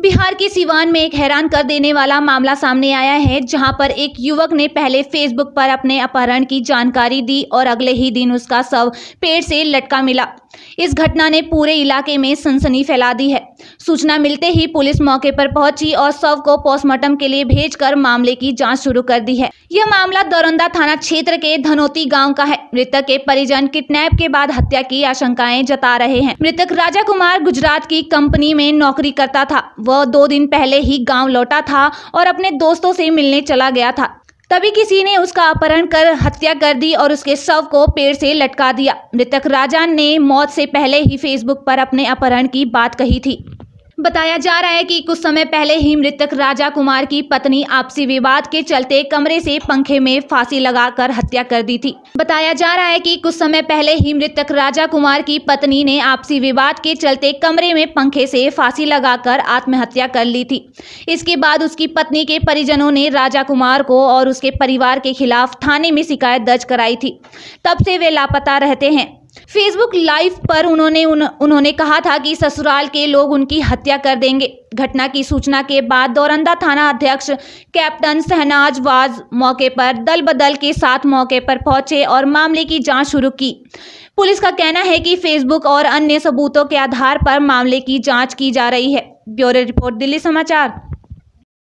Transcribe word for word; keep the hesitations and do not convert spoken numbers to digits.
बिहार के सीवान में एक हैरान कर देने वाला मामला सामने आया है, जहां पर एक युवक ने पहले फेसबुक पर अपने अपहरण की जानकारी दी और अगले ही दिन उसका शव पेड़ से लटका मिला। इस घटना ने पूरे इलाके में सनसनी फैला दी है। सूचना मिलते ही पुलिस मौके पर पहुंची और शव को पोस्टमार्टम के लिए भेजकर मामले की जांच शुरू कर दी है। यह मामला दौरंदा थाना क्षेत्र के धनोती गांव का है। मृतक के परिजन किडनैप के बाद हत्या की आशंकाएं जता रहे हैं। मृतक राजा कुमार गुजरात की कंपनी में नौकरी करता था। वह दो दिन पहले ही गांव लौटा था और अपने दोस्तों से मिलने चला गया था। तभी किसी ने उसका अपहरण कर हत्या कर दी और उसके शव को पेड़ से लटका दिया। मृतक राजा ने मौत से पहले ही फेसबुक पर अपने अपहरण की बात कही थी। बताया जा रहा है कि कुछ समय पहले ही मृतक राजा कुमार की पत्नी आपसी विवाद के चलते कमरे से पंखे में फांसी लगाकर हत्या कर दी थी। बताया जा रहा है कि कुछ समय पहले ही मृतक राजा कुमार की पत्नी ने आपसी विवाद के चलते कमरे में पंखे से फांसी लगाकर आत्महत्या कर ली थी। इसके बाद उसकी पत्नी के परिजनों ने राजा कुमार को और उसके परिवार के खिलाफ थाने में शिकायत दर्ज कराई थी। तब से वे लापता रहते हैं। फेसबुक लाइव पर उन्होंने उन, उन्होंने कहा था कि ससुराल के लोग उनकी हत्या कर देंगे। घटना की सूचना के बाद दौरंदा थाना अध्यक्ष कैप्टन शहनाज वाज मौके पर दल बदल के साथ मौके पर पहुंचे और मामले की जांच शुरू की। पुलिस का कहना है कि फेसबुक और अन्य सबूतों के आधार पर मामले की जांच की जा रही है। ब्यूरो रिपोर्ट, दिल्ली समाचार।